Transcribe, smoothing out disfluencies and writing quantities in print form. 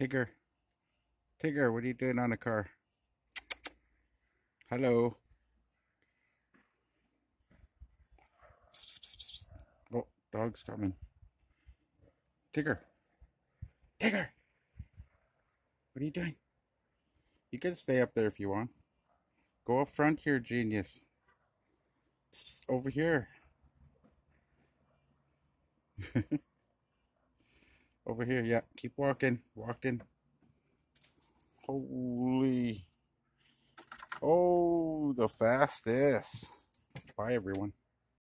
Tigger, Tigger, what are you doing on the car? Hello. Psst, psst, psst, psst. Oh, dog's coming. Tigger, Tigger, what are you doing? You can stay up there if you want. Go up front here, genius. Psst, psst, over here. Over here, yeah. Keep walking, walking. Holy. Oh, the fastest. Bye, everyone.